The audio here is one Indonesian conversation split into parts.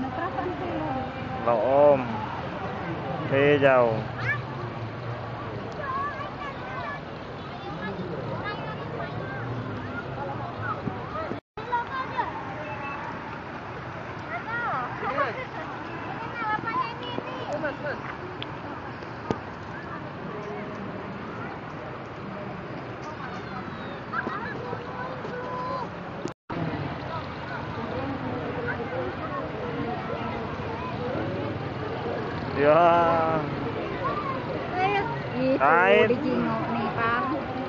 Berapa kilo? Bảo ôm thế giàu ya Itu Aib. dijingok nih, Pak.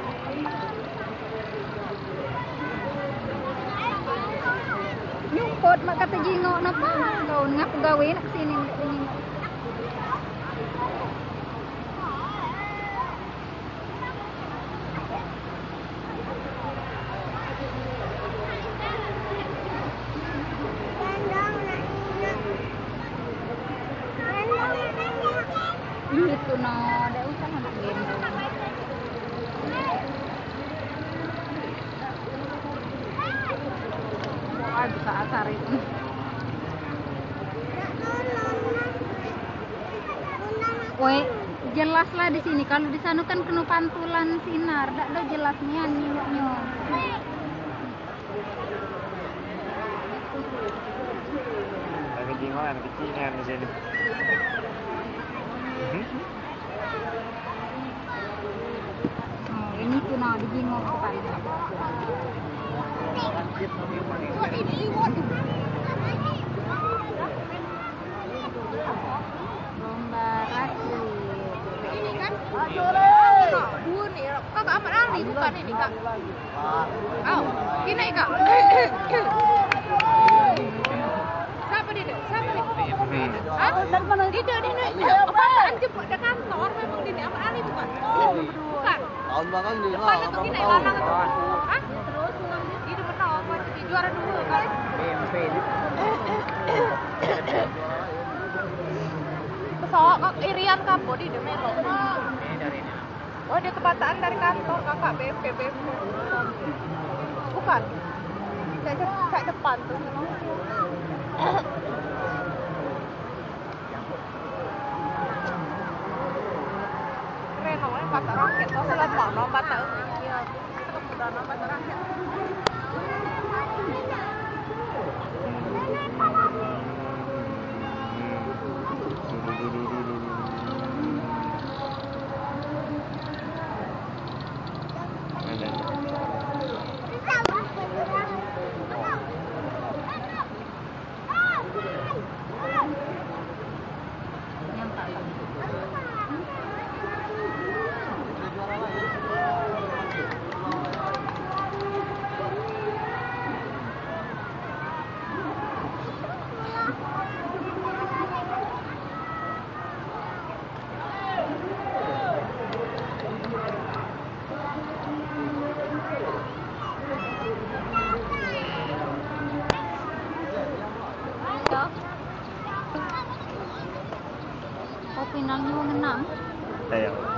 Nyumput mak kata jingok napa? Kau ngapa gawe nak sini nak jingok. Itu no, ada usah nak gendong. Wah, bisa asar itu. Woi, jelaslah di sini. Kalau di sana kan kena pantulan sinar, dak ada jelasnya nyoknya. Ada jingoan kecilan di sini. Oh, ini tuna dijingok depan. Lomba rakit. Ini kan dua nih, kakak amat Ali bukan ini kak. Oh, ini kak. Siapa dia? Siapa dia? Ah, dari mana? Dia. Apaan jemput ke kantor? Memang dia amat Ali bukan? Bukan. Tahun belakang dia Depan itu ini lanang itu. Hah? Itu menang apa? Juara dua kan? Pesawat kak Irian kamu di Demelo. Oh dia kebataan dari kantor kakak BP. Bukan. Cak depan tuh. Keren namanya bata rakyat. Kau selama nama bata. Iya. Kemudian nama bata rakyat. Oh, finalnya 6. Ayo.